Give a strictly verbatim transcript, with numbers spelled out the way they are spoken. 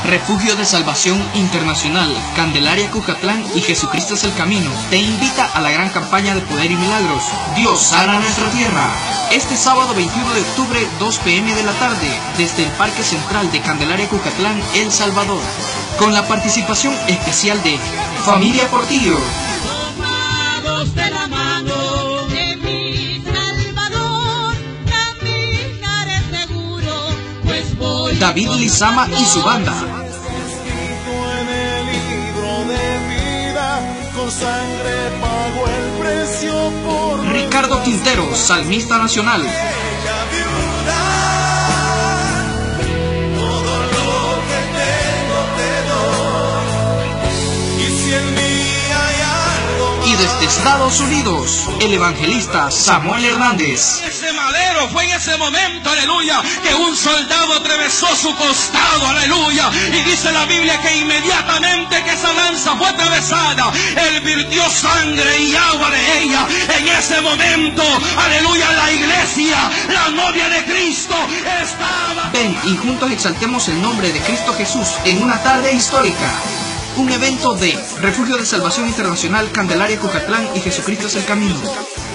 Refugio de Salvación Internacional, Candelaria Cucatlán y Jesucristo es el Camino te invita a la gran campaña de poder y milagros. Dios sana nuestra tierra. Este sábado veintiuno de octubre, dos pe eme de la tarde, desde el Parque Central de Candelaria Cucatlán, El Salvador, con la participación especial de Familia Portillo, tomados de la mano de mi Salvador, caminaré seguro, pues voy David Lizama y su banda, En el libro de vida, con sangre pagó el precio por Ricardo Quintero, salmista nacional, ella viuda. Todo lo que tengo te doy. Y si en mí hay algo y desde Estados Unidos, el evangelista Samuel Hernández. Ese madero fue en ese momento, aleluya, que un soldado atravesó su costado, aleluya, y dice la Biblia que inmediatamente que esa lanza fue atravesada, él virtió sangre y agua de ella. En ese momento, aleluya, la iglesia, la novia de Cristo, estaba... Ven y juntos exaltemos el nombre de Cristo Jesús en una tarde histórica. Un evento de Refugio de Salvación Internacional, Candelaria Cucatlán y Jesucristo es el Camino.